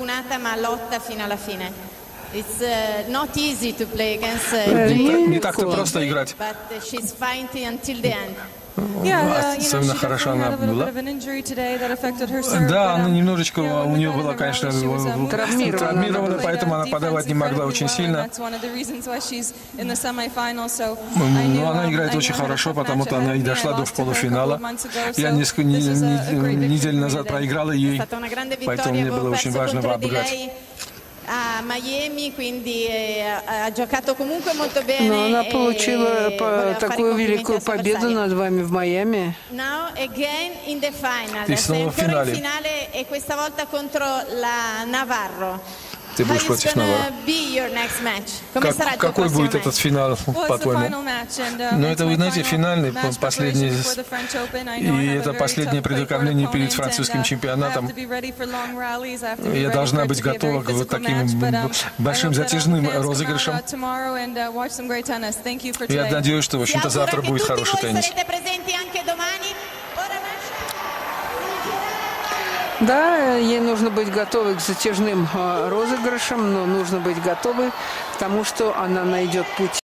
sfortunata ma lotta fino alla fine. It's not easy to play against Не так-то просто играть. but she's fighting until the end. Особенно хорошо она была. Да, она немножечко, у нее была, конечно, травмирована, поэтому она подавать не могла очень сильно. Но она играет очень хорошо, потому что она и дошла до полуфинала. Я несколько недель назад проиграла ей, поэтому мне было очень важно обыграть. A Miami, quindi ha giocato comunque molto bene. Но она получила такую великую победу над вами в Майами. Now again in the final. И снова в финале. Finale e questa volta contro la Navarro. Ты будешь против Наварро. Какой будет этот финал, по-твоему? Ну, это, вы знаете, финальный, последний, и это последнее предохранение перед французским чемпионатом. Я должна быть готова к вот таким большим затяжным розыгрышам. Я надеюсь, что, в общем-то, завтра будет хороший теннис. Да, ей нужно быть готовой к затяжным розыгрышам, но нужно быть готовой к тому, что она найдет путь